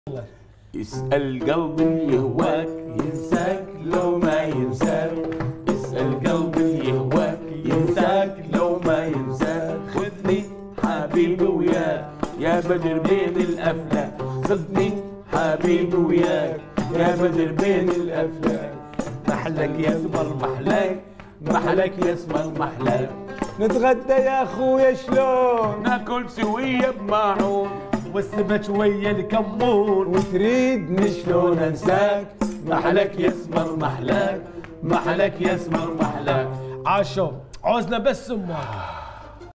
اسأل قلبي يهواك ينساك لو ما ينساك. اسأل قلبي يهواك ينساك لو ما ينساك. خذني حبيبي وياك يا بدر بين الأفلاك. خذني حبيبي وياك يا بدر بين الأفلاك. محلك يا اسمر محلاك، محلك يا اسمر محلاك. نتغدى يا اخويا شلون؟ ناكل سوية بماعون والسمك ويا الكمون. وتريدني شلون انساك؟ محلك يا اسمر محلاك، محلك يا اسمر محلاك. عاشو عوزنا بس امك.